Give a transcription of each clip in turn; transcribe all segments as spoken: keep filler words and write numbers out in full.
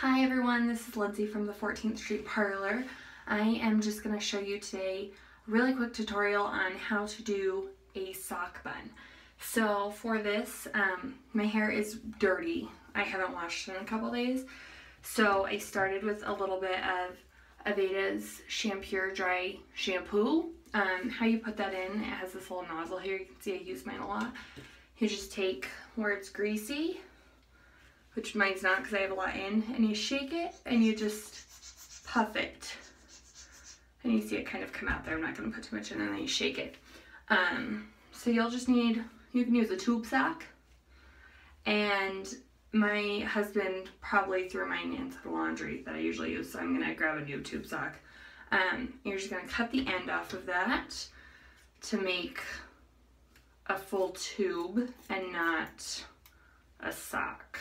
Hi everyone, this is Lindsay from the fourteenth Street Parlor. I am just going to show you today a really quick tutorial on how to do a sock bun. So for this, um, my hair is dirty. I haven't washed it in a couple days. So I started with a little bit of Aveda's Shampure Dry Shampoo. Um, how you put that in, it has this little nozzle here. You can see I use mine a lot. You just take where it's greasy, which mine's not because I have a lot in, and you shake it and you just puff it. And you see it kind of come out there. I'm not going to put too much in, and then you shake it. Um, so you'll just need, you can use a tube sock. And my husband probably threw mine into the laundry that I usually use, so I'm going to grab a new tube sock. Um, you're just going to cut the end off of that to make a full tube and not a sock.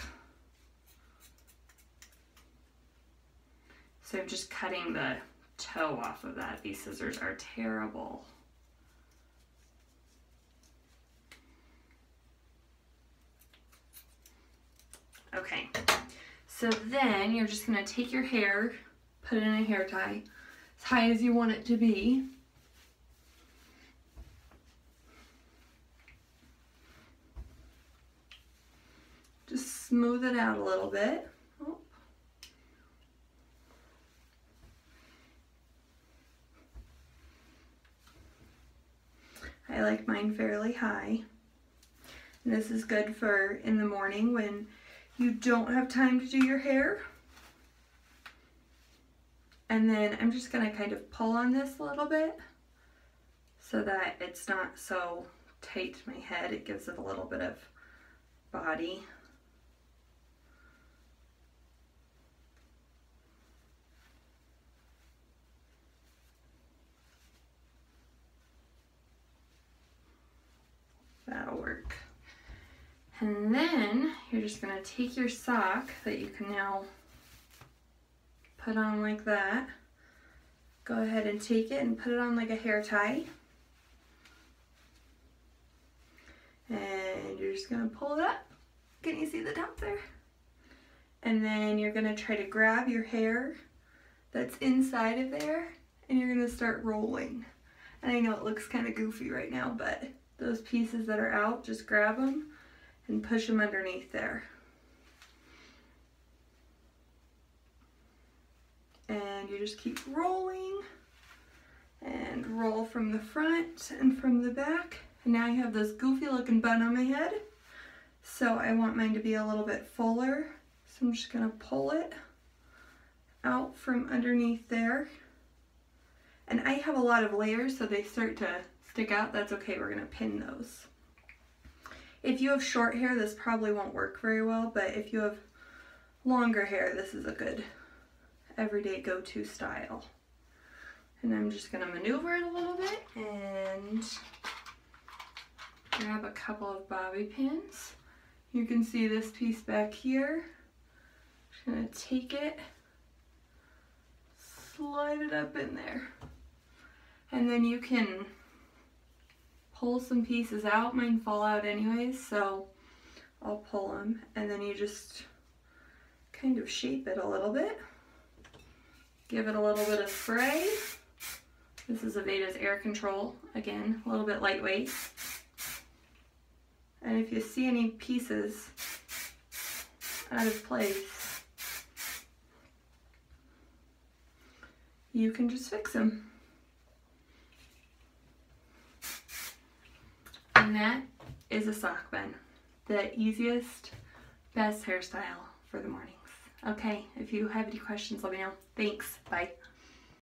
So I'm just cutting the toe off of that. These scissors are terrible. Okay, so then you're just going to take your hair, put it in a hair tie, as high as you want it to be. Just smooth it out a little bit. Oh. I like mine fairly high. And this is good for in the morning when you don't have time to do your hair. And then I'm just going to kind of pull on this a little bit so that it's not so tight to my head. It gives it a little bit of body. That'll work. And then you're just going to take your sock that you can now put on like that. Go ahead and take it and put it on like a hair tie. And you're just going to pull it up. Can you see the top there? And then you're going to try to grab your hair that's inside of there, and you're going to start rolling. And I know it looks kind of goofy right now, but those pieces that are out, just grab them and push them underneath there. And you just keep rolling and roll from the front and from the back. And now I have this goofy looking bun on my head. So I want mine to be a little bit fuller. So I'm just gonna pull it out from underneath there. And I have a lot of layers, so they start to stick out. That's okay, we're gonna pin those. If you have short hair, this probably won't work very well, but if you have longer hair, this is a good everyday go-to style. And I'm just gonna maneuver it a little bit and grab a couple of bobby pins. You can see this piece back here. Just gonna take it, slide it up in there. And then you can pull some pieces out. Mine fall out anyways, so I'll pull them, and then you just kind of shape it a little bit. Give it a little bit of spray. This is Aveda's Air Control, again, a little bit lightweight. And if you see any pieces out of place, you can just fix them. And that is a sock bun. The easiest, best hairstyle for the mornings. Okay, if you have any questions, let me know. Thanks. Bye.